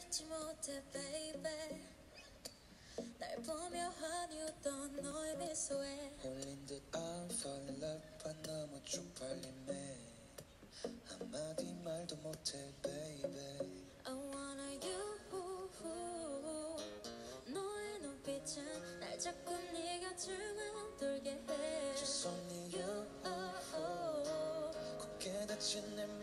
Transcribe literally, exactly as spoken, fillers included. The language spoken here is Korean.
잊지 못해 baby 날 보며 환히 웃던 너의 미소에 홀린 듯 I'm fall in love 반 너무 쪽팔림에 한마디 말도 못해 baby I wanna you 너의 눈빛은 날 자꾸 네 곁을 맴돌게 해 Just only you 고개 다친 내